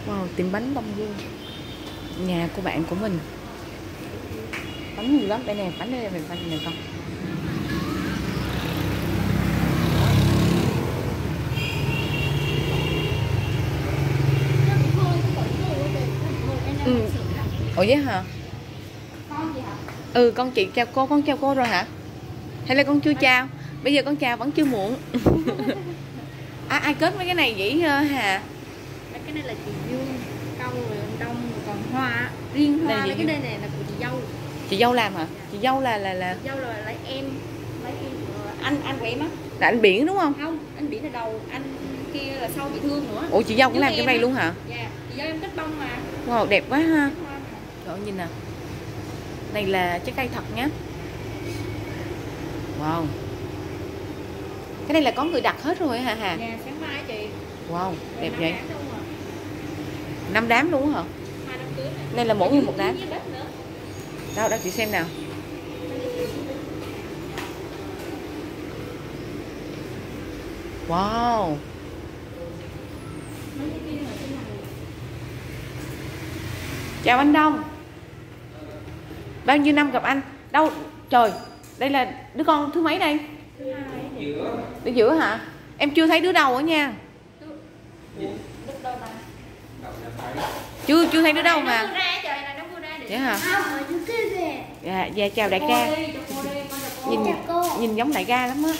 Wow, tiệm bánh Đông Dương, nhà của bạn của mình. Bánh nhiều lắm, đây nè, bánh đây là bánh này con. Ừ. Ủa vậy hả? Con gì hả? Ừ, con chị chào cô, con chào cô rồi hả? Hay là con chưa chào? Bây giờ con chào vẫn chưa muộn. Ai kết mấy cái này vậy Hà? Cái này là chị Dương, Công rồi anh Đông rồi còn Hoa. Riêng Hoa mấy cái đây này là của chị dâu. Chị dâu làm hả? Dạ. Chị dâu là Chị dâu là lấy em anh của em á. là anh Biển đúng không? Không, anh Biển là đầu, anh kia là sau bị thương nữa. Ủa chị dâu cũng làm cái này luôn hả? Dạ, chị dâu em kết bông mà. Wow, đẹp quá ha. Trời ơi, nhìn nè. Này là trái cây thật nhá. Wow. Cái này là có người đặt hết rồi hả Hà? Dạ, sáng mai chị. Wow, đẹp vậy. 5 5 đám luôn hả? 2 đám cưới này. Đây là mỗi người một đám. Đâu, chị xem nào. Wow. Chào anh Đông. Bao nhiêu năm gặp anh? Đâu, trời, đây là đứa con thứ mấy đây? Đứa giữa hả? Em chưa thấy đứa đầu ở nha. Chưa thấy đứa đâu mà. Vậy hả? Dạ, dạ chào đại ca. Nhìn giống đại ca lắm á.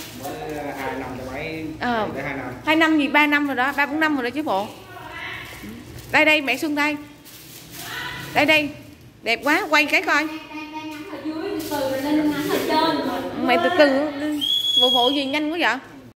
2 năm gì 3 năm rồi đó, 3-4 năm rồi đó chứ bộ. Đây mẹ Xuân đây. Đây đẹp quá, quay cái coi. Mẹ từ từ vụ gì nhanh quá vậy?